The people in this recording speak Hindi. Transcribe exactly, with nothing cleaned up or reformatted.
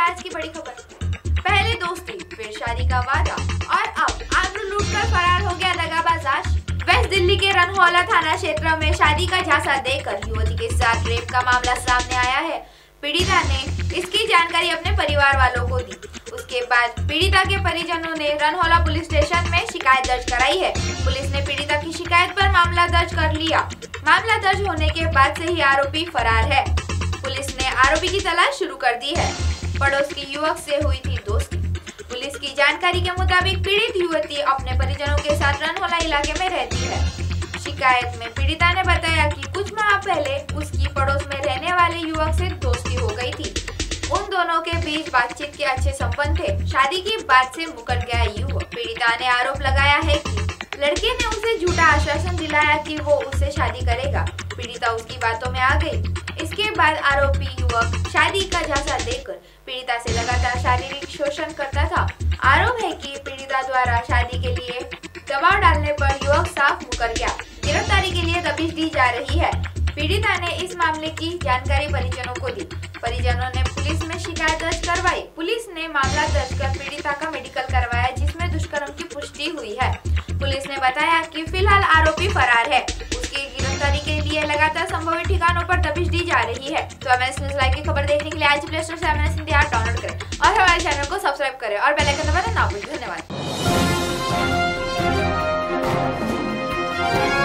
आज की बड़ी खबर। पहले दोस्ती, फिर शादी का वादा और अब आबरू लूटकर फरार हो गया दगाबाज आशिक। वेस्ट दिल्ली के रनहौला थाना क्षेत्र में शादी का झांसा देकर युवती के साथ रेप का मामला सामने आया है। पीड़िता ने इसकी जानकारी अपने परिवार वालों को दी। उसके बाद पीड़िता के परिजनों ने रनहौला पुलिस स्टेशन में शिकायत दर्ज कराई है। पुलिस ने पीड़िता की शिकायत पर मामला दर्ज कर लिया। मामला दर्ज होने के बाद से ही आरोपी फरार है। पुलिस ने आरोपी की तलाश शुरू कर दी है। पड़ोस की युवक से हुई थी दोस्ती। पुलिस की जानकारी के मुताबिक पीड़ित युवती अपने परिजनों के साथ रनहौला इलाके में रहती है। शिकायत में पीड़िता ने बताया कि कुछ माह पहले उसकी पड़ोस में रहने वाले युवक से दोस्ती हो गई थी। उन दोनों के बीच बातचीत के अच्छे संबंध थे। शादी की बात से मुकर गया युवक। पीड़िता ने आरोप लगाया है कि लड़के ने उसे झूठा आश्वासन दिलाया कि वो उससे शादी करेगा। पीड़िता उसकी बातों में आ गई। इसके बाद आरोपी युवक शादी का झांसा देकर पीड़िता से लगातार शारीरिक शोषण करता था। आरोप है कि पीड़िता द्वारा शादी के लिए दबाव डालने पर युवक साफ मुकर गया। गिरफ्तारी के लिए तफ्तीश दी जा रही है। पीड़िता ने इस मामले की जानकारी परिजनों को दी। परिजनों ने पुलिस में शिकायत दर्ज करवाई। पुलिस ने मामला दर्ज कर पीड़िता का मेडिकल करवाया, जिसमें दुष्कर्म की पुष्टि हुई है। पुलिस ने बताया कि फिलहाल आरोपी फरार है। उसकी गिरफ्तारी के लिए लगातार संभावित ठिकानों पर तफ्तीश दी जा रही है। तो एमएनएस न्यूज़ लाइव की खबर देखने के लिए आज प्ले स्टोर से एमएनएस हिंदी ऐप डाउनलोड करें और हमारे चैनल को सब्सक्राइब करें और बेल आइकन दबाना ना भूलें। धन्यवाद।